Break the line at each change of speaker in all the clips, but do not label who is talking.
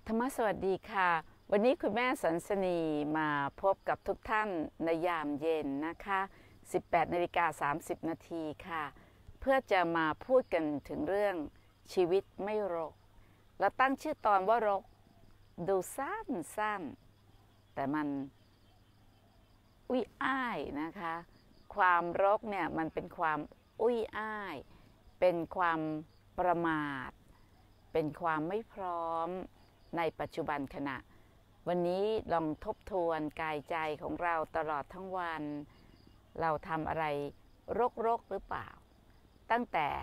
ธรรมสวัสดีค่ะวันนี้คุณแม่สันสนีมาพบกับทุกท่านในยามเย็นนะคะ18:30 นาทีค่ะเพื่อจะมาพูดกันถึงเรื่องชีวิตไม่รกเราตั้งชื่อตอนว่ารกดูสั้นๆแต่มันอุ้ยอ้ายนะคะความรกเนี่ยมันเป็นความอุ้ยอ้ายเป็นความประมาทเป็นความไม่พร้อมในปัจจุบันขณะวันนี้ลองทบทวนกายใจของเราตลอดทั้งวันเราทำอะไรรกหรือเปล่าตั้งแต่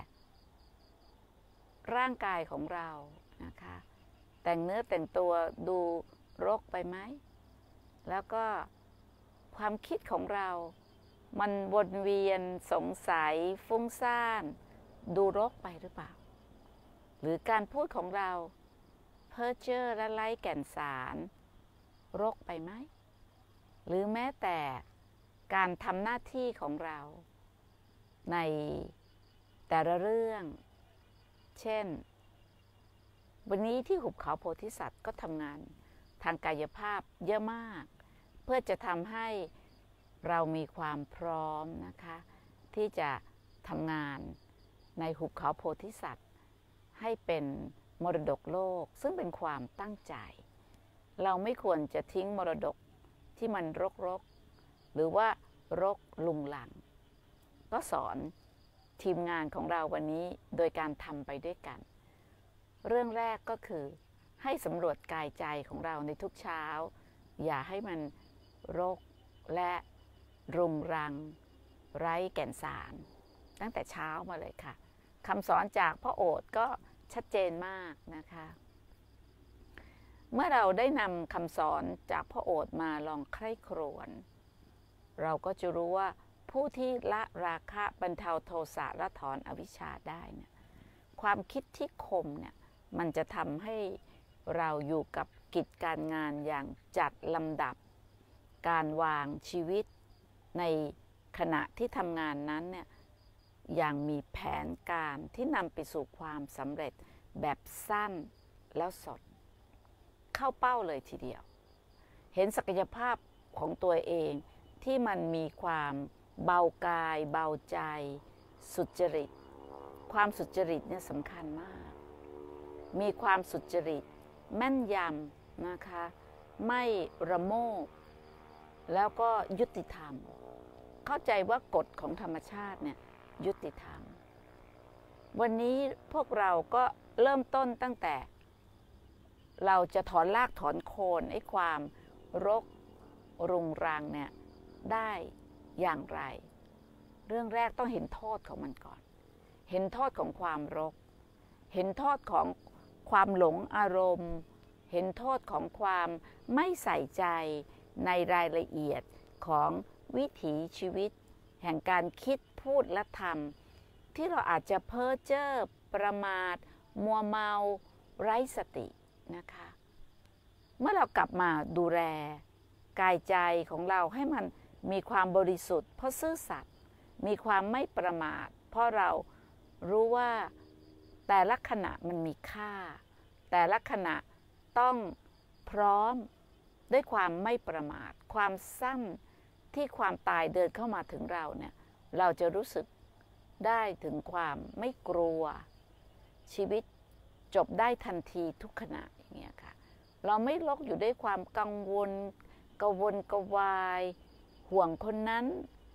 ร่างกายของเรานะคะแต่งเนื้อแต่งตัวดูรกไปไหมแล้วก็ความคิดของเรามันวนเวียนสงสัยฟุ้งซ่านดูรกไปหรือเปล่าหรือการพูดของเราเพ้อเจ้อและไร้แก่นสารรกไปไหมหรือแม้แต่การทำหน้าที่ของเราในแต่ละเรื่องเช่นวันนี้ที่หุบเขาโพธิสัตว์ก็ทำงานทางกายภาพเยอะมากเพื่อจะทำให้เรามีความพร้อมนะคะที่จะทำงานในหุบเขาโพธิสัตว์ให้เป็นมรดกโลกซึ่งเป็นความตั้งใจเราไม่ควรจะทิ้งมรดกที่มันรกหรือว่ารกลุงลังก็สอนทีมงานของเราวันนี้โดยการทำไปด้วยกันเรื่องแรกก็คือให้สำรวจกายใจของเราในทุกเช้าอย่าให้มันรกและรุงรังไร้แก่นสารตั้งแต่เช้ามาเลยค่ะคำสอนจากพ่อโอษฐ์ก็ชัดเจนมากนะคะเมื่อเราได้นำคำสอนจากพ่อโอษฐ์มาลองใคร่ครวญเราก็จะรู้ว่าผู้ที่ละราคะบรรเทาโทสะและถอนอวิชชาได้เนี่ยความคิดที่คมเนี่ยมันจะทำให้เราอยู่กับกิจการงานอย่างจัดลำดับการวางชีวิตในขณะที่ทำงานนั้นเนี่ยอย่างมีแผนการที่นำไปสู่ความสำเร็จแบบสั้นแล้วสดเข้าเป้าเลยทีเดียวเห็นศักยภาพของตัวเองที่มันมีความเบากายเบาใจสุจริตความสุจริตเนี่ยสำคัญมากมีความสุจริตแม่นยำนะคะไม่ระโมบแล้วก็ยุติธรรมเข้าใจว่ากฎของธรรมชาติเนี่ยยุติธรรมวันนี้พวกเราก็เริ่มต้นตั้งแต่เราจะถอนรากถอนโคนไอ้ความรกรุงรังเนี่ยได้อย่างไรเรื่องแรกต้องเห็นโทษของมันก่อนเห็นโทษของความรกเห็นโทษของความหลงอารมณ์เห็นโทษของความไม่ใส่ใจในรายละเอียดของวิถีชีวิตแห่งการคิดพูดและทำที่เราอาจจะเพ้อเจ้อประมาทมัวเมาไร้สตินะคะเมื่อเรากลับมาดูแลกายใจของเราให้มันมีความบริสุทธิ์เพราะซื่อสัตย์มีความไม่ประมาทเพราะเรารู้ว่าแต่ละขณะมันมีค่าแต่ละขณะต้องพร้อมด้วยความไม่ประมาทความสั้นที่ความตายเดินเข้ามาถึงเราเนี่ยเราจะรู้สึกได้ถึงความไม่กลัวชีวิตจบได้ทันทีทุกขณะอย่างเงี้ยค่ะเราไม่ลกอยู่ด้วยความกังวลกระวนกระวายห่วงคนนั้น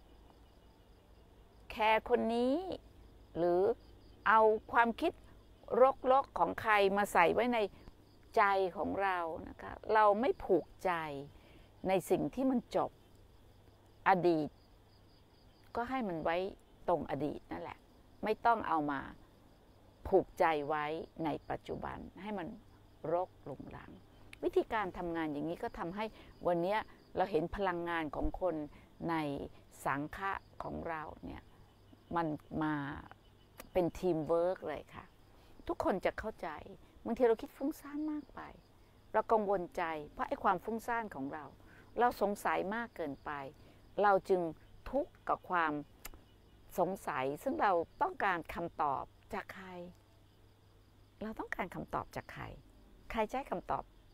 แคร์คนนี้หรือเอาความคิดรกของใครมาใส่ไว้ในใจของเรานะคะเราไม่ผูกใจในสิ่งที่มันจบอดีตก็ให้มันไว้ตรงอดีตนั่นแหละไม่ต้องเอามาผูกใจไว้ในปัจจุบันให้มันรกลุงรังวิธีการทำงานอย่างนี้ก็ทำให้วันนี้เราเห็นพลังงานของคนในสังฆะของเราเนี่ยมันมาเป็นทีมเวิร์กเลยค่ะทุกคนจะเข้าใจบางทีเราคิดฟุ้งซ่านมากไปเรากังวลใจเพราะไอ้ความฟุ้งซ่านของเราสงสัยมากเกินไปเราจึงทุกข์กับความสงสัยซึ่งเราต้องการคำตอบจากใครเราต้องการคำตอบจากใครจะให้คำตอบ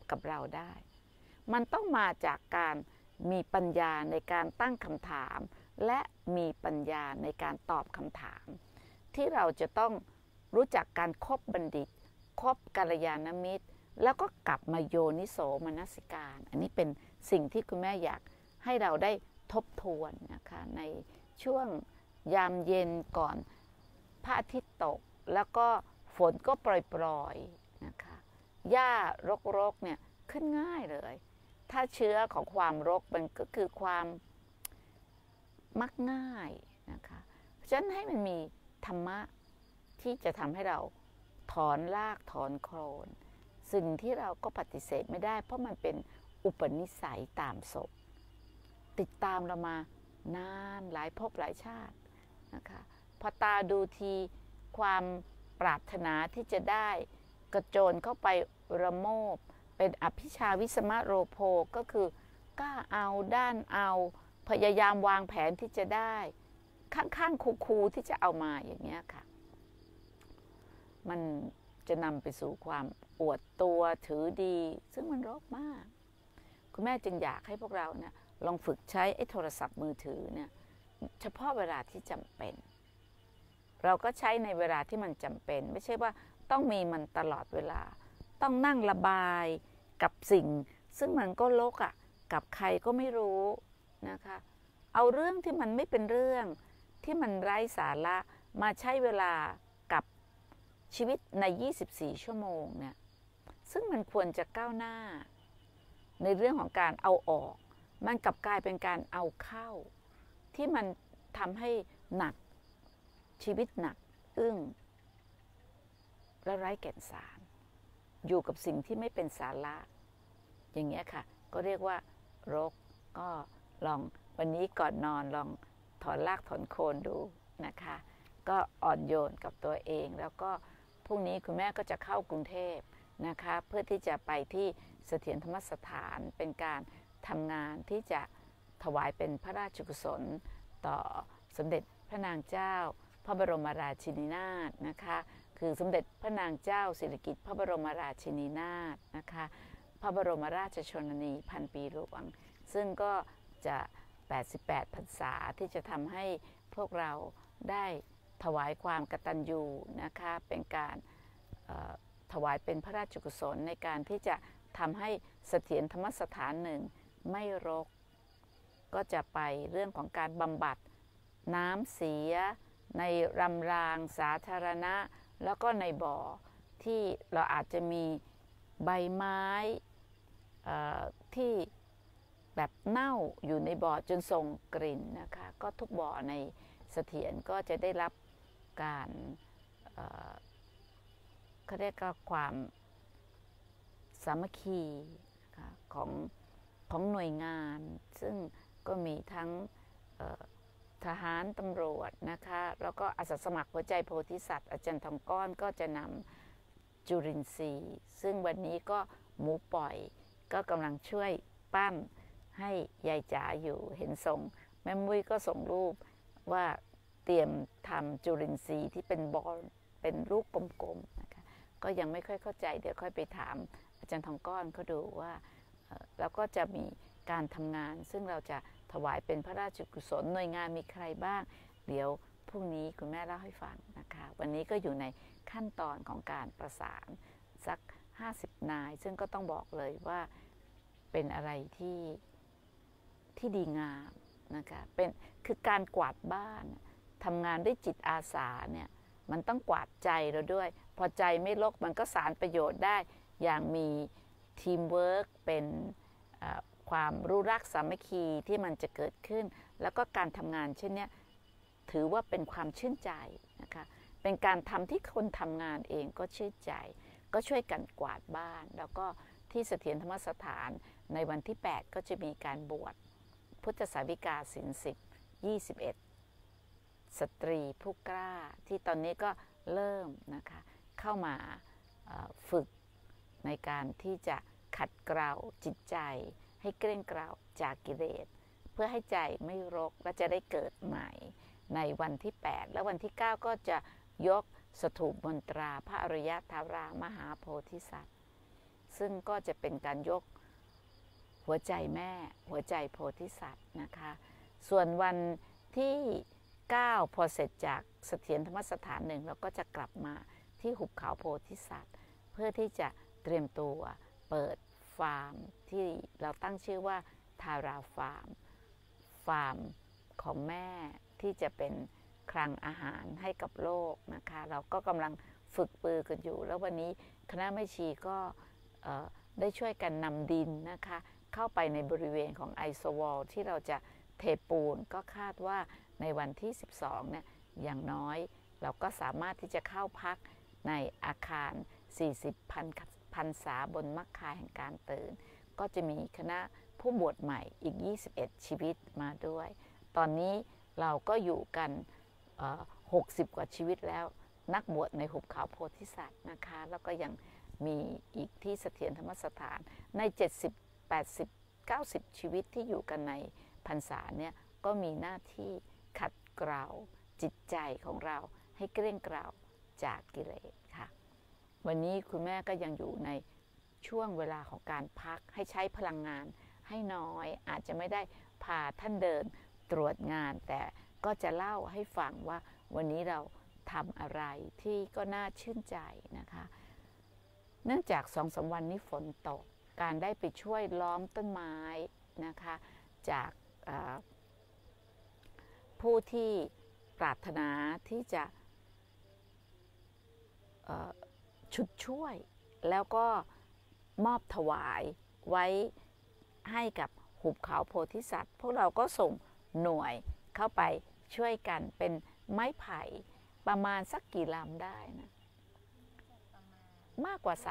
กับเราได้ มันต้องมาจากการมีปัญญาในการตั้งคำถามและมีปัญญาในการตอบคำถามที่เราจะต้องรู้จักการคบบัณฑิตคบกัลยาณมิตรแล้วก็กลับมาโยนิโสมนสิการอันนี้เป็นสิ่งที่คุณแม่อยากให้เราได้ทบทวนนะคะในช่วงยามเย็นก่อนพระอาทิตย์ตกแล้วก็ฝนก็ปล่อยๆนะคะหญ้ารกๆเนี่ยขึ้นง่ายเลยถ้าเชื้อของความรกมันก็คือความมักง่ายนะคะฉะนั้นให้มันมีธรรมะที่จะทำให้เราถอนรากถอนโคนสิ่งที่เราก็ปฏิเสธไม่ได้เพราะมันเป็นอุปนิสัยตามศพติดตามเรามานานหลายภพหลายชาตินะคะพอตาดูทีความปรารถนาที่จะได้กระโจนเข้าไประโมบเป็นอภิชาวิสมะโรโภก็คือกล้าเอาด้านเอาพยายามวางแผนที่จะได้ข้างๆคูๆที่จะเอามาอย่างเงี้ยค่ะมันจะนำไปสู่ความอวดตัวถือดีซึ่งมันรกมากคุณแม่จึงอยากให้พวกเราเนี่ยลองฝึกใช้ไอ้โทรศัพท์มือถือเนี่ยเฉพาะเวลาที่จำเป็นเราก็ใช้ในเวลาที่มันจำเป็นไม่ใช่ว่าต้องมีมันตลอดเวลาต้องนั่งระบายกับสิ่งซึ่งมันก็รกกับใครก็ไม่รู้นะคะเอาเรื่องที่มันไม่เป็นเรื่องที่มันไร้สาระมาใช้เวลากับชีวิตใน24ชั่วโมงเนี่ยซึ่งมันควรจะก้าวหน้าในเรื่องของการเอาออกมันกลับกลายเป็นการเอาเข้าที่มันทำให้หนักชีวิตหนักอึ้งและไร้แก่นสารอยู่กับสิ่งที่ไม่เป็นสาระอย่างเงี้ยค่ะก็เรียกว่ารกก็ลองวันนี้ก่อนนอนลองถอนรากถอนโคนดูนะคะก็อ่อนโยนกับตัวเองแล้วก็พรุ่งนี้คุณแม่ก็จะเข้ากรุงเทพนะคะเพื่อที่จะไปที่เสถียรธรรมสถานเป็นการทำงานที่จะถวายเป็นพระราชกุศลต่อสมเด็จพระนางเจ้าพระบรมราชินีนาถนะคะคือสมเด็จพระนางเจ้าสิริกิติ์พระบรมราชินีนาถนะคะพระบรมราชชนนีพันปีหลวงซึ่งก็จะ88พรรษาที่จะทำให้พวกเราได้ถวายความกตัญญูนะคะเป็นการถวายเป็นพระราชกุศลในการที่จะทำให้เสถียรธรรมสถานหนึ่งไม่รกก็จะไปเรื่องของการบำบัดน้ำเสียในรำรางสาธารณะแล้วก็ในบ่อที่เราอาจจะมีใบไม้ที่แบบเน่าอยู่ในบ่อจนส่งกลิ่นนะคะก็ทุกบ่อในเสถียรก็จะได้รับการเขาเรียกว่าความสามัคคีนะคะของหน่วยงานซึ่งก็มีทั้งทหารตำรวจนะคะแล้วก็อาสาสมัครหัวใจโพธิสัตว์อาจารย์ทองก้อนก็จะนำจุลินทรีย์ซึ่งวันนี้ก็หมูปล่อยก็กำลังช่วยปั้นให้ยายจ๋าอยู่เห็นส่งแม่มุ้ยก็ส่งรูปว่าเตรียมทำจุลินทรีย์ที่เป็นบอลเป็นรูปกลมๆนะคะก็ยังไม่ค่อยเข้าใจเดี๋ยวค่อยไปถามอาจารย์ทองก้อนเขาดูว่าแล้วก็จะมีการทำงานซึ่งเราจะถวายเป็นพระราชกุศลหน่วยงานมีใครบ้างเดี๋ยวพรุ่งนี้คุณแม่เล่าให้ฟังนะคะวันนี้ก็อยู่ในขั้นตอนของการประสานสัก50นายซึ่งก็ต้องบอกเลยว่าเป็นอะไรที่ดีงามนะคะคือการกวาดบ้านทำงานด้วยจิตอาสาเนี่ยมันต้องกวาดใจเราด้วยพอใจไม่รกมันก็สานประโยชน์ได้อย่างมีทีมเวิร์กเป็นความรู้รักสามัคคีที่มันจะเกิดขึ้นแล้วก็การทำงานเช่นนี้ถือว่าเป็นความชื่นใจนะคะเป็นการทำที่คนทำงานเองก็ชื่นใจก็ช่วยกันกวาดบ้านแล้วก็ที่เสถียรธรรมสถานในวันที่8ก็จะมีการบวชพุทธสาวิกาศีล10 21สตรีผู้กล้าที่ตอนนี้ก็เริ่มนะคะเข้ามาฝึกในการที่จะขัดเกลาจิตใจให้เกลี้ยงเกลาจากกิเลสเพื่อให้ใจไม่รกและจะได้เกิดใหม่ในวันที่8และวันที่9ก็จะยกสถูปมนตราพระอริยธารามหาโพธิสัตว์ซึ่งก็จะเป็นการยกหัวใจแม่หัวใจโพธิสัตว์นะคะส่วนวันที่9พอเสร็จจากเสถียรธรรมสถานหนึ่งเราก็จะกลับมาที่หุบเขาโพธิสัตว์เพื่อที่จะเตรียมตัวเปิดฟาร์มที่เราตั้งชื่อว่าทาราฟาร์มของแม่ที่จะเป็นคลังอาหารให้กับโลกนะคะเราก็กำลังฝึกปือกันอยู่แล้ววันนี้คณะแม่ชีก็ได้ช่วยกันนำดินนะคะเข้าไปในบริเวณของไอโซวอลที่เราจะเทปูนก็คาดว่าในวันที่12เนี่ยอย่างน้อยเราก็สามารถที่จะเข้าพักในอาคาร40พรรษาบนมัคคาแห่งการตื่นก็จะมีคณะผู้บวชใหม่อีก21ชีวิตมาด้วยตอนนี้เราก็อยู่กัน60 กว่าชีวิตแล้วนักบวชในหุบเขาโพธิสัตว์นะคะแล้วก็ยังมีอีกที่เสถียรธรรมสถานใน70 80 90ชีวิตที่อยู่กันในพรรษาเนี่ยก็มีหน้าที่ขัดเกลาจิตใจของเราให้เกลี้ยงเกลาจากกิเลสค่ะวันนี้คุณแม่ก็ยังอยู่ในช่วงเวลาของการพักให้ใช้พลังงานให้น้อยอาจจะไม่ได้พาท่านเดินตรวจงานแต่ก็จะเล่าให้ฟังว่าวันนี้เราทำอะไรที่ก็น่าชื่นใจนะคะเนื่องจาก2-3 วันนี้ฝนตกการได้ไปช่วยล้อมต้นไม้นะคะจากผู้ที่ปรารถนาที่จะชุดช่วยแล้วก็มอบถวายไว้ให้กับหุบเขาโพธิสัตว์พวกเราก็ส่งหน่วยเข้าไปช่วยกันเป็นไม้ไผ่ประมาณสักกี่ลำได้นะมากกว่า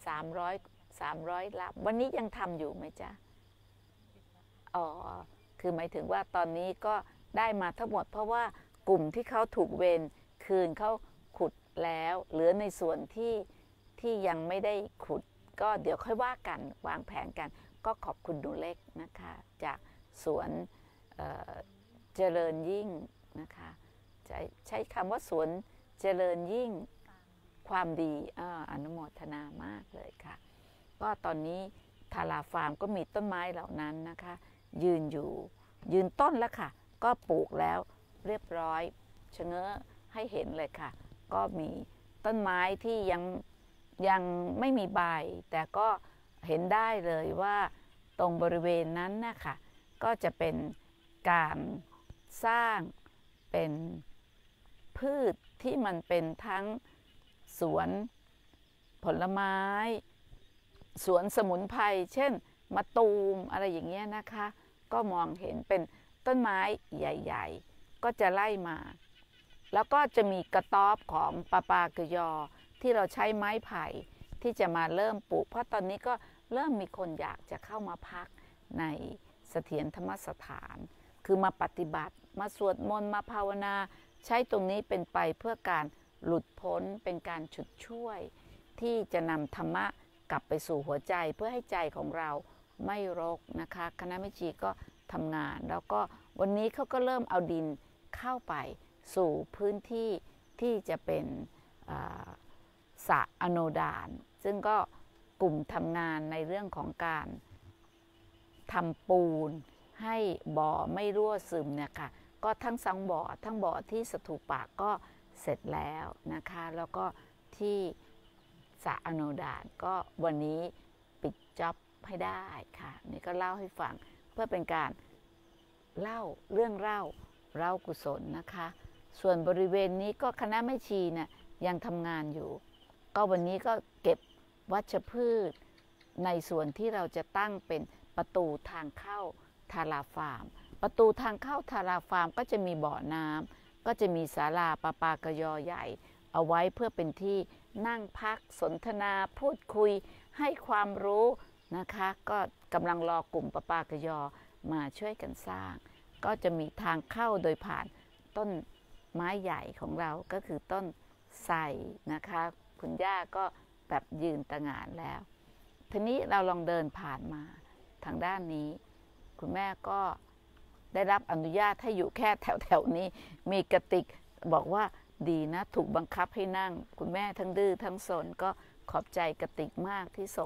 300ลำวันนี้ยังทำอยู่ไหมจ๊ะอ๋อคือหมายถึงว่าตอนนี้ก็ได้มาทั้งหมดเพราะว่ากลุ่มที่เขาถูกเวรคืนเขาขุดแล้วเหลือในส่วนที่ยังไม่ได้ขุดก็เดี๋ยวค่อยว่ากันวางแผนกันก็ขอบคุณหนูเล็กนะคะจากสวนเจริญยิ่งนะคะใช้คำว่าสวนเจริญยิ่งความดีอนุโมทนามากเลยค่ะก็ตอนนี้ทาราฟาร์มก็มีต้นไม้เหล่านั้นนะคะยืนต้นแล้วค่ะก็ปลูกแล้วเรียบร้อยชะเง้อให้เห็นเลยค่ะก็มีต้นไม้ที่ยังไม่มีใบแต่ก็เห็นได้เลยว่าตรงบริเวณนั้นนะคะก็จะเป็นการสร้างเป็นพืชที่มันเป็นทั้งสวนผลไม้สวนสมุนไพรเช่นมะตูมอะไรอย่างเงี้ยนะคะก็มองเห็นเป็นต้นไม้ใหญ่ๆก็จะไล่มาแล้วก็จะมีกระต๊อบของปาปากยอที่เราใช้ไม้ไผ่ที่จะมาเริ่มปลูกเพราะตอนนี้ก็เริ่มมีคนอยากจะเข้ามาพักในเสถียรธรรมสถานคือมาปฏิบัติมาสวดมนต์มาภาวนาใช้ตรงนี้เป็นไปเพื่อการหลุดพ้นเป็นการฉุดช่วยที่จะนำธรรมะกลับไปสู่หัวใจเพื่อให้ใจของเราไม่รกนะคะคณะแม่ชีก็ทำงานแล้วก็วันนี้เขาก็เริ่มเอาดินเข้าไปสู่พื้นที่ที่จะเป็นสระอโนดานซึ่งก็กลุ่มทำงานในเรื่องของการทำปูนให้บ่อไม่รั่วซึมเนี่ยค่ะก็ทั้ง2 บ่อทั้งบ่อที่สถูปะก็เสร็จแล้วนะคะแล้วก็ที่สระอโนดานก็วันนี้ปิดจ็อบให้ได้ค่ะนี่ก็เล่าให้ฟังเพื่อเป็นการเล่าเรื่องเล่ากุศลนะคะส่วนบริเวณนี้ก็คณะแม่ชีเนี่ยยังทำงานอยู่ก็วันนี้ก็เก็บวัชพืชในส่วนที่เราจะตั้งเป็นประตูทางเข้าทาราฟาร์มประตูทางเข้าทาราฟาร์มก็จะมีบ่อน้ำก็จะมีศาลาปาปากยอใหญ่เอาไว้เพื่อเป็นที่นั่งพักสนทนาพูดคุยให้ความรู้นะคะก็กำลังรอกลุ่มปาปากยอมาช่วยกันสร้างก็จะมีทางเข้าโดยผ่านต้นไม้ใหญ่ของเราก็คือต้นไทรนะคะคุณย่าก็แบบยืนตะหง่านแล้วทีนี้เราลองเดินผ่านมาทางด้านนี้คุณแม่ก็ได้รับอนุญาตให้อยู่แค่แถวนี้มีกระติกบอกว่าดีนะถูกบังคับให้นั่งคุณแม่ทั้งดื้อทั้งสนก็ขอบใจกระติกมากที่ส่ง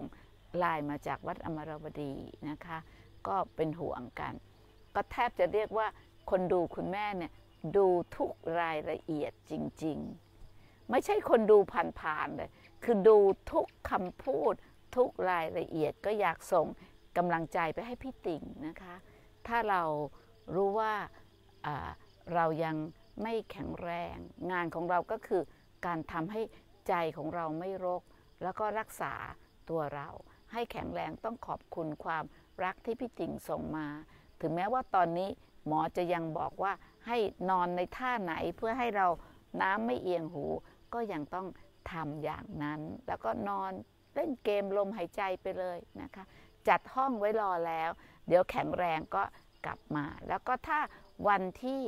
ไลน์มาจากวัดอมรวดีนะคะก็เป็นห่วงกันก็แทบจะเรียกว่าคนดูคุณแม่เนี่ยดูทุกรายละเอียดจริงๆไม่ใช่คนดูผ่านๆเลยคือดูทุกคำพูดทุกรายละเอียดก็อยากส่งกำลังใจไปให้พี่ติ่งนะคะถ้าเรารู้ว่าเรายังไม่แข็งแรงงานของเราก็คือการทำให้ใจของเราไม่รกแล้วก็รักษาตัวเราให้แข็งแรงต้องขอบคุณความรักที่พี่ติ่งส่งมาถึงแม้ว่าตอนนี้หมอจะยังบอกว่าให้นอนในท่าไหนเพื่อให้เราน้ำไม่เอียงหูก็ยังต้องทำอย่างนั้นแล้วก็นอนเล่นเกมลมหายใจไปเลยนะคะจัดห้องไว้รอแล้วเดี๋ยวแข็งแรงก็กลับมาแล้วก็ถ้าวันที่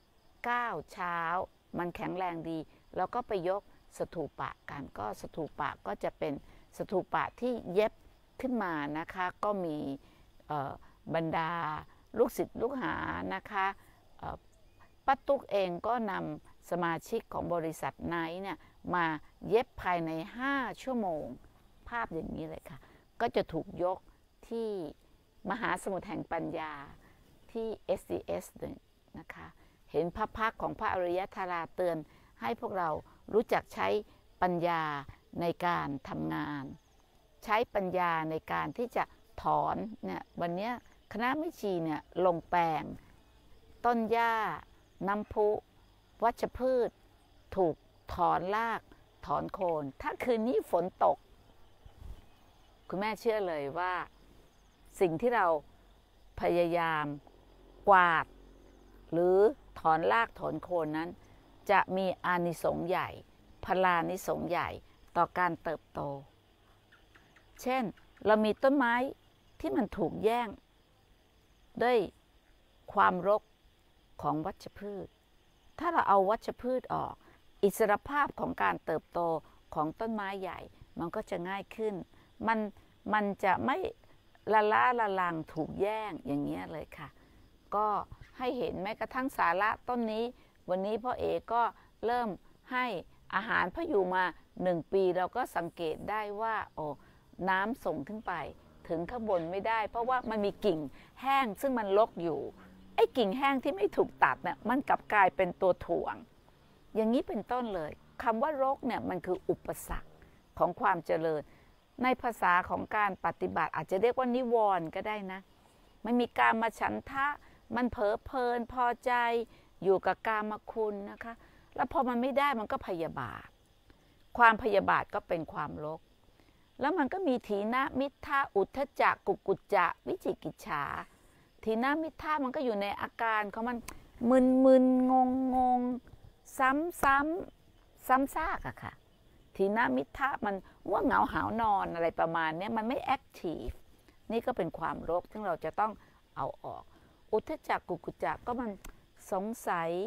9เช้ามันแข็งแรงดีเราก็ไปยกสถูปะกันก็สถูปะก็จะเป็นสถูปะที่เย็บขึ้นมานะคะก็มีบรรดาลูกศิษย์ลูกหานะคะป้าตุ๊กเองก็นำสมาชิกของบริษัทไนท์เนี่ยมาเย็บภายใน5ชั่วโมงภาพอย่างนี้เลยค่ะก็จะถูกยกที่มหาสมุทรแห่งปัญญาที่ SDS นะคะเห็นพระพักของพระอริยธาราเตือนให้พวกเรารู้จักใช้ปัญญาในการทำงานใช้ปัญญาในการที่จะถอนเนี่ยวันนี้คณะแม่ชีเนี่ยลงแปลงต้นหญ้าน้ำพุวัชพืชถูกถอนรากถอนโคนถ้าคืนนี้ฝนตกคุณแม่เชื่อเลยว่าสิ่งที่เราพยายามกวาดหรือถอนรากถอนโคนนั้นจะมีอานิสงส์ใหญ่พลานิสงส์ใหญ่ต่อการเติบโตเช่นเรามีต้นไม้ที่มันถูกแย่งด้วยความรกของวัชพืชถ้าเราเอาวัชพืชออกอิสรภาพของการเติบโตของต้นไม้ใหญ่มันก็จะง่ายขึ้นมันจะไม่ละล้าละลังถูกแย่งอย่างเงี้ยเลยค่ะก็ให้เห็นแม้กระทั่งสาระต้นนี้วันนี้พ่อเอก็เริ่มให้อาหารพออยู่มา1 ปีเราก็สังเกตได้ว่าโอ้น้ำส่งขึ้นไปถึงข้างบนไม่ได้เพราะว่ามันมีกิ่งแห้งซึ่งมันรกอยู่ไอ้กิ่งแห้งที่ไม่ถูกตัดเนี่ยมันกลับกลายเป็นตัวถ่วงอย่างนี้เป็นต้นเลยคำว่ารกเนี่ยมันคืออุปสรรคของความเจริญในภาษาของการปฏิบัติอาจจะเรียกว่านิวรณ์ก็ได้นะมันมีการมาฉันทะมันเผลอเพลินพอใจอยู่กับกามคุณนะคะแล้วพอมันไม่ได้มันก็พยาบาทความพยาบาทก็เป็นความรกแล้วมันก็มีถีนมิทธะอุทธัจจะกุกุจจะวิจิกิจฉาถีนมิทธะมันก็อยู่ในอาการของมันมึนงงซ้ำซากอะค่ะถีนมิทธะมันว่าเหงาหาวนอนอะไรประมาณนี้มันไม่แอคทีฟนี่ก็เป็นความรกที่เราจะต้องเอาออกอุทธัจจะกุกุจจะก็มันสงสัย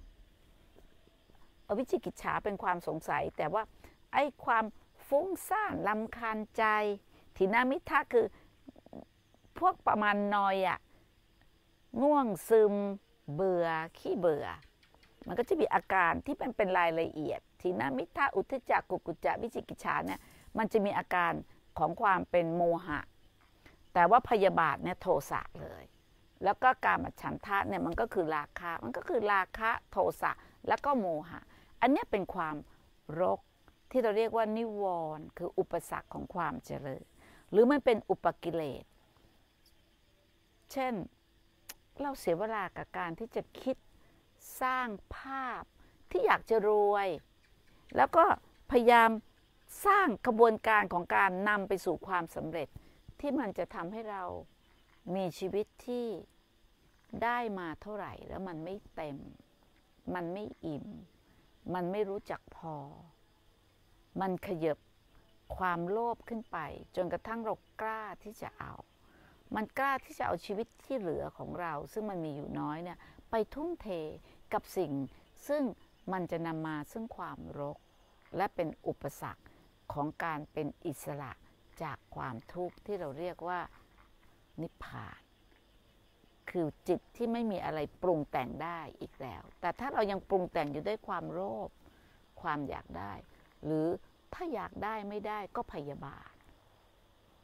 วิจิกิจฉาเป็นความสงสัยแต่ว่าไอ้ความฟุ้งซ่านรำคาญใจถีนมิทธะคือพวกประมาณนอยอะง่วงซึมเบื่อขี้เบื่อมันก็จะมีอาการที่เป็นรายละเอียดถีนมิทธะอุทธัจจะกุกุจจะวิจิกิจฉาเนี่ยมันจะมีอาการของความเป็นโมหะแต่ว่าพยาบาทเนี่ยโทสะเลยแล้วก็กามฉันทะเนี่ยมันก็คือราคะมันก็คือราคะโทสะแล้วก็โมหะอันนี้เป็นความรกที่เราเรียกว่านิวรณ์คืออุปสรรคของความเจริญหรือมันเป็นอุปกิเลสเช่นเราเสียเวลากับการที่จะคิดสร้างภาพที่อยากจะรวยแล้วก็พยายามสร้างกระบวนการของการนำไปสู่ความสำเร็จที่มันจะทำให้เรามีชีวิตที่ได้มาเท่าไหร่แล้วมันไม่เต็มมันไม่อิ่มมันไม่รู้จักพอมันขยับความโลภขึ้นไปจนกระทั่งเรากล้าที่จะเอามันกล้าที่จะเอาชีวิตที่เหลือของเราซึ่งมันมีอยู่น้อยเนี่ยไปทุ่มเทกับสิ่งซึ่งมันจะนำมาซึ่งความรกและเป็นอุปสรรคของการเป็นอิสระจากความทุกข์ที่เราเรียกว่านิพพานคือจิตที่ไม่มีอะไรปรุงแต่งได้อีกแล้วแต่ถ้าเรายังปรุงแต่งอยู่ด้วยความโลภความอยากได้หรือถ้าอยากได้ไม่ได้ก็พยาบาท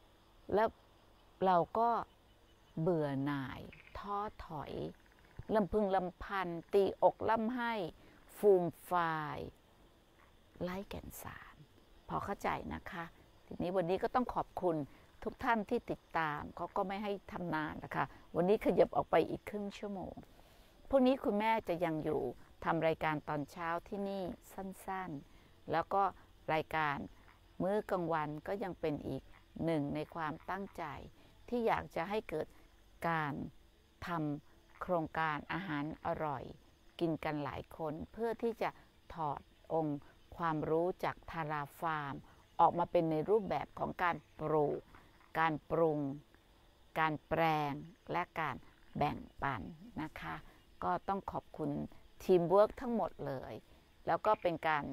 แล้วเราก็เบื่อหน่ายท้อถอยลำพึงลำพันตีอกล่ำให้ฟูมฟายไร้แก่นสารพอเข้าใจนะคะทีนี้วันนี้ก็ต้องขอบคุณทุกท่านที่ติดตามเขาก็ไม่ให้ทำนานนะคะวันนี้ขยับออกไปอีกครึ่งชั่วโมงพรุ่งนี้คุณแม่จะยังอยู่ทำรายการตอนเช้าที่นี่สั้นๆแล้วก็รายการมื้อกลางวันก็ยังเป็นอีกหนึ่งในความตั้งใจที่อยากจะให้เกิดการทำโครงการอาหารอร่อยกินกันหลายคนเพื่อที่จะถอดองค์ความรู้จากทาราฟาร์มออกมาเป็นในรูปแบบของการปลูกการปรุงการแปลงและการแบ่งปันนะคะก็ต้องขอบคุณทีมเวิร์กทั้งหมดเลยแล้วก็เป็นการ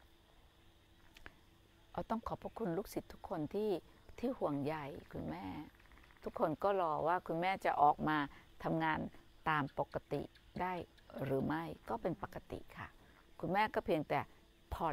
ต้องขอบพระคุณลูกศิษย์ทุกคนที่ห่วงใยคุณแม่ทุกคนก็รอว่าคุณแม่จะออกมาทำงานตามปกติได้หรือไม่ก็เป็นปกติค่ะคุณแม่ก็เพียงแต่ผ่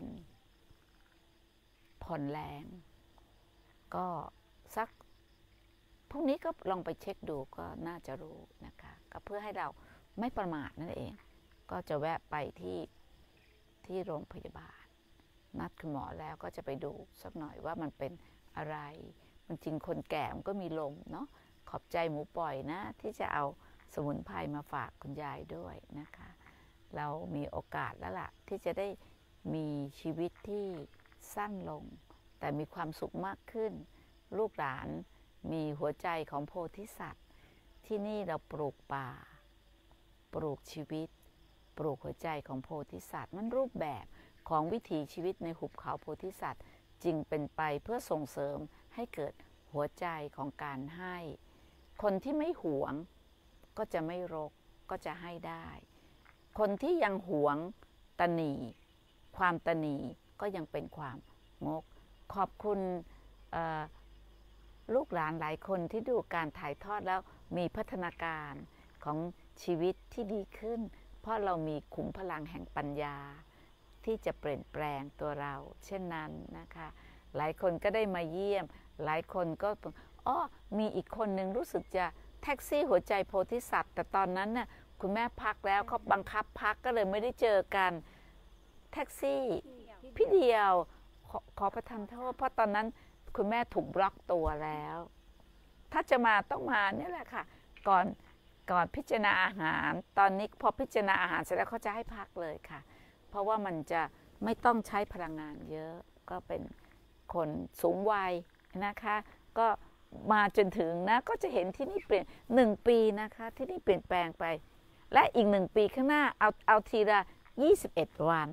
อนแรงก็สักพรุ่งนี้ก็ลองไปเช็คดูก็น่าจะรู้นะคะก็เพื่อให้เราไม่ประมาทนั่นเองก็จะแวะไปที่โรงพยาบาลนัดคุณหมอแล้วก็จะไปดูสักหน่อยว่ามันเป็นอะไรมันจริงคนแก่มันก็มีลมเนาะขอบใจหมูปล่อยนะที่จะเอาสมุนไพรมาฝากคุณยายด้วยนะคะเรามีโอกาสแล้วล่ะที่จะได้มีชีวิตที่สั้นลงแต่มีความสุขมากขึ้นลูกหลานมีหัวใจของโพธิสัตว์ที่นี่เราปลูกป่าปลูกชีวิตปลูกหัวใจของโพธิสัตว์มันรูปแบบของวิถีชีวิตในหุบเขาโพธิสัตว์จึงเป็นไปเพื่อส่งเสริมให้เกิดหัวใจของการให้คนที่ไม่หวงก็จะไม่รกก็จะให้ได้คนที่ยังหวงตนีความตนีก็ยังเป็นความงกขอบคุณลูกหลานหลายคนที่ดูการถ่ายทอดแล้วมีพัฒนาการของชีวิตที่ดีขึ้นเพราะเรามีขุมพลังแห่งปัญญาที่จะเปลี่ยนแปลงตัวเราเช่นนั้นนะคะหลายคนก็ได้มาเยี่ยมหลายคนก็มีอีกคนหนึ่งรู้สึกจะแท็กซี่หัวใจโพธิสัตว์แต่ตอนนั้นน่ะคุณแม่พักแล้วเขาบังคับพักก็เลยไม่ได้เจอกันแท็กซี่พี่เดียวขอประทานโทษเพราะตอนนั้นคุณแม่ถูกบล็อกตัวแล้วถ้าจะมาต้องมาเนี่ยแหละค่ะก่อนพิจารณาอาหารตอนนี้พอพิจารณาอาหารเสร็จแล้วเขาจะให้พักเลยค่ะเพราะว่ามันจะไม่ต้องใช้พลังงานเยอะก็เป็นคนสูงวัยนะคะก็มาจนถึงนะก็จะเห็นที่นี่เปลี่ยน1 ปีนะคะที่นี่เปลี่ยนแปลงไปและอีก1 ปีข้างหน้าเอาทีละ21 วัน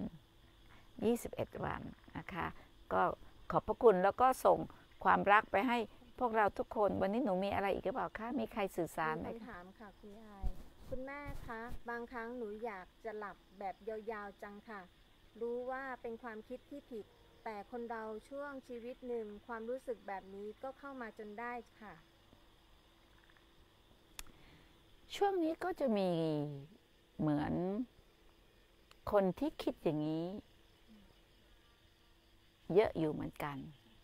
นะคะก็ขอบพระคุณแล้วก็ส่งความรักไปให้พวกเราทุกคนวันนี้หนูมีอะไรอีกหรือเปล่าคะมีใครสื่อสารไหม
คำถามค่ะคุณยายคุณแม่คะบางครั้งหนูอยากจะหลับแบบยาวๆจังค่ะรู้ว่าเป็นความคิดที่ผิดแต่คนเราช่วงชีวิตหนึ่งความรู้สึกแบบนี้ก็เข้ามาจนได้ค่ะ
ช่วงนี้ก็จะมีเหมือนคนที่คิดอย่างนี้เยอะอยู่เหมือนกัน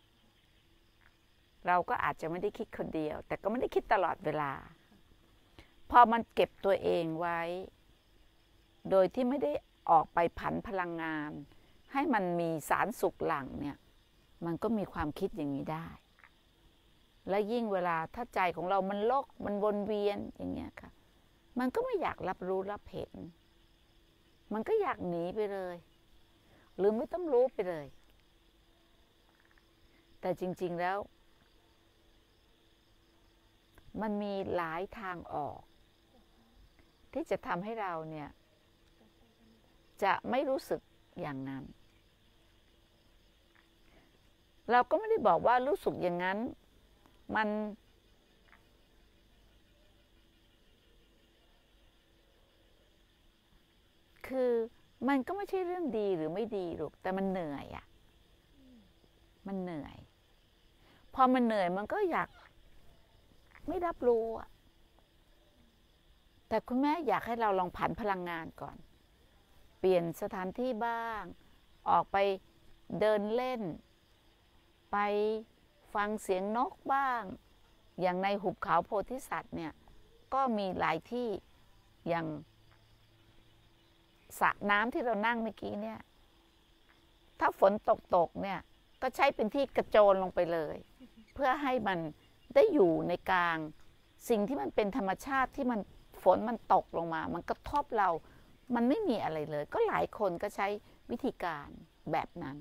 เราก็อาจจะไม่ได้คิดคนเดียวแต่ก็ไม่ได้คิดตลอดเวลาพอมันเก็บตัวเองไว้โดยที่ไม่ได้ออกไปผันพลังงานให้มันมีสารสุขหลั่งเนี่ยมันก็มีความคิดอย่างนี้ได้และยิ่งเวลาถ้าใจของเรามันโลกมันวนเวียนอย่างเงี้ยค่ะมันก็ไม่อยากรับรู้รับเห็นมันก็อยากหนีไปเลยหรือไม่ต้องรู้ไปเลยแต่จริงๆแล้วมันมีหลายทางออกที่จะทำให้เราเนี่ยจะไม่รู้สึกอย่างนั้นเราก็ไม่ได้บอกว่ารู้สึกอย่างนั้นมันคือมันก็ไม่ใช่เรื่องดีหรือไม่ดีหรอกแต่มันเหนื่อยอะมันเหนื่อยพอมันเหนื่อยมันก็อยากไม่รับรู้อะแต่คุณแม่อยากให้เราลองผันพลังงานก่อนเปลี่ยนสถานที่บ้างออกไปเดินเล่นไปฟังเสียงนกบ้างอย่างในหุบเขาโพธิสัตว์เนี่ยก็มีหลายที่อย่างสระน้ำที่เรานั่งเมื่อกี้เนี่ยถ้าฝนตกเนี่ยก็ใช้เป็นที่กระโจนลงไปเลยเพื่อให้มันได้อยู่ในกลางสิ่งที่มันเป็นธรรมชาติที่มันฝนมันตกลงมามันกระทบเรามันไม่มีอะไรเลยก็หลายคนก็ใช้วิธีการแบบนั้น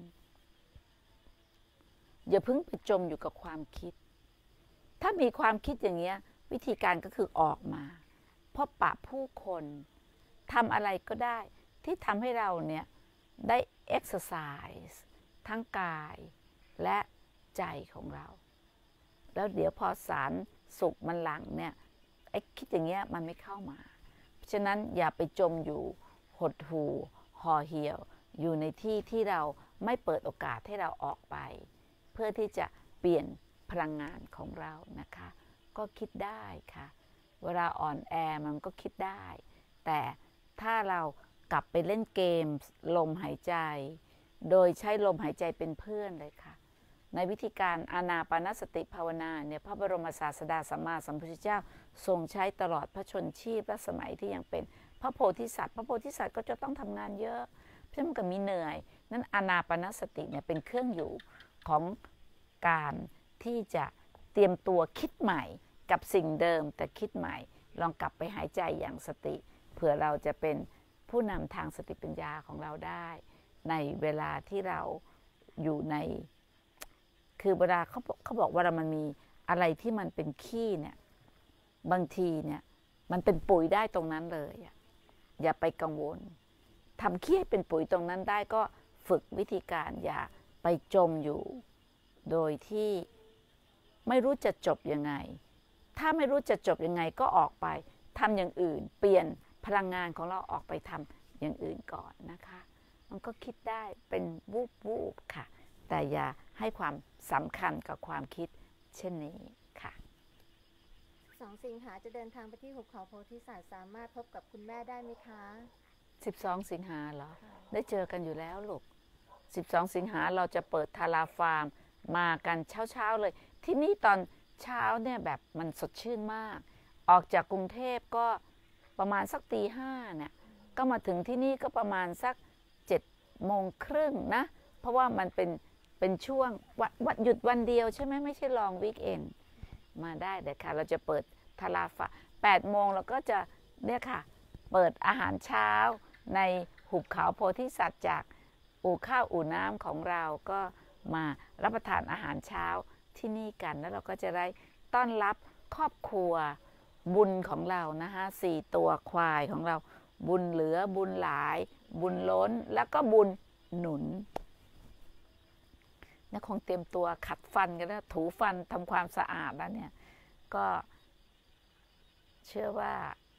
อย่าเพิ่งไปจมอยู่กับความคิดถ้ามีความคิดอย่างเงี้ยวิธีการก็คือออกมาพบปะผู้คนทำอะไรก็ได้ที่ทำให้เราเนี่ยได้ exercise ทั้งกายและใจของเราแล้วเดี๋ยวพอสารสุขมันหลั่งเนี่ยไอ้คิดอย่างเงี้ยมันไม่เข้ามาเพราะฉะนั้นอย่าไปจมอยู่หดหู่ห่อเหี่ยวอยู่ในที่ที่เราไม่เปิดโอกาสให้เราออกไปเพื่อที่จะเปลี่ยนพลังงานของเรานะคะก็คิดได้ค่ะเวลาอ่อนแอมันก็คิดได้แต่ถ้าเรากลับไปเล่นเกมลมหายใจโดยใช้ลมหายใจเป็นเพื่อนเลยค่ะในวิธีการอานาปานสติภาวนาเนี่ยพระบรมศาสดาสัมมาสัมพุทธเจ้าทรงใช้ตลอดพระชนชีพและสมัยที่ยังเป็นพระโพธิสัตว์พระโพธิสัตว์ก็จะต้องทำงานเยอะเพราะมันก็มีเหนื่อยนั้นอานาปานสติเนี่ยเป็นเครื่องอยู่ของการที่จะเตรียมตัวคิดใหม่กับสิ่งเดิมแต่คิดใหม่ลองกลับไปหายใจอย่างสติเผื่อเราจะเป็นผู้นำทางสติปัญญาของเราได้ในเวลาที่เราอยู่ในคือเวลาเขาบอกว่ามันมีอะไรที่มันเป็นขี้เนี่ยบางทีเนี่ยมันเป็นปุ๋ยได้ตรงนั้นเลยอย่าไปกังวลทำขี้ให้เป็นปุ๋ยตรงนั้นได้ก็ฝึกวิธีการอย่าไปจมอยู่โดยที่ไม่รู้จะจบยังไงถ้าไม่รู้จะจบยังไงก็ออกไปทำอย่างอื่นเปลี่ยนพลังงานของเราออกไปทำอย่างอื่นก่อนนะคะมันก็คิดได้เป็นวูบค่ะแต่อย่าให้ความสำคัญกับความคิดเช่นนี้ค่ะ
2 สิงหาจะเดินทางไปที่หุบเขาโพธิสัตว์สามารถพบกับคุณแม่ได้ไหมคะ
12 สิงหาเหรอได้เจอกันอยู่แล้วลูก12 สิงหาเราจะเปิดทาราฟาร์มมากันเช้าเลยที่นี่ตอนเช้าเนี่ยแบบมันสดชื่นมากออกจากกรุงเทพก็ประมาณสักตี 5เนี่ยก็มาถึงที่นี่ก็ประมาณสัก7:30นะเพราะว่ามันเป็นช่วงวันหยุดวันเดียวใช่ไหมไม่ใช่ลองวีคเอนด์มาได้เลยค่ะเราจะเปิดทาราฟา8 โมงเราก็จะเนี่ยค่ะเปิดอาหารเช้าในหุบเขาโพธิสัตว์จากอู่ข้าวอู่น้ำของเราก็มารับประทานอาหารเช้าที่นี่กันแล้วเราก็จะได้ต้อนรับครอบครัวบุญของเรานะคะ4 ตัวควายของเราบุญเหลือบุญหลายบุญล้นแล้วก็บุญหนุนนี่คงเตรียมตัวขัดฟันกันแล้วถูฟันทำความสะอาดแล้วเนี่ยก็เชื่อว่า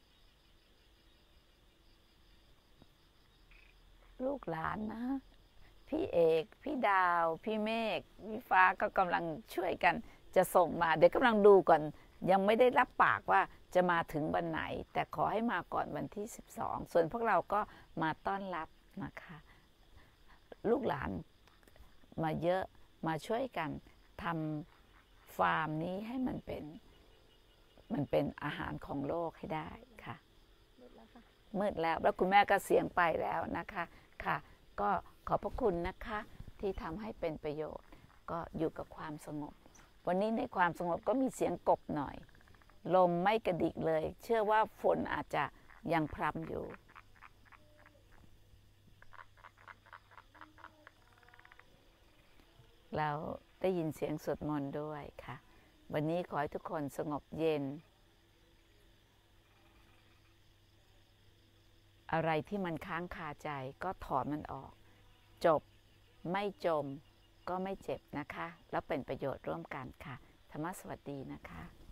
ลูกหลานนะพี่เอกพี่ดาวพี่เมฆพี่ฟ้าก็กำลังช่วยกันจะส่งมาเดี๋ยวกำลังดูก่อนยังไม่ได้รับปากว่าจะมาถึงวันไหนแต่ขอให้มาก่อนวันที่12ส่วนพวกเราก็มาต้อนรับนะคะลูกหลานมาเยอะมาช่วยกันทำฟาร์มนี้ให้มันเป็นอาหารของโลกให้ได้ค่ะมืดแล้วคุณแม่ก็เสียงไปแล้วนะคะค่ะก็ขอบพระคุณนะคะที่ทำให้เป็นประโยชน์ก็อยู่กับความสงบวันนี้ในความสงบก็มีเสียงกบหน่อยลมไม่กระดิกเลยเชื่อว่าฝนอาจจะยังพรำอยู่แล้วได้ยินเสียงสวดมนต์ด้วยค่ะวันนี้ขอให้ทุกคนสงบเย็นอะไรที่มันค้างคาใจก็ถอนมันออกจบไม่จมก็ไม่เจ็บนะคะแล้วเป็นประโยชน์ร่วมกันค่ะธรรมะสวัสดีนะคะ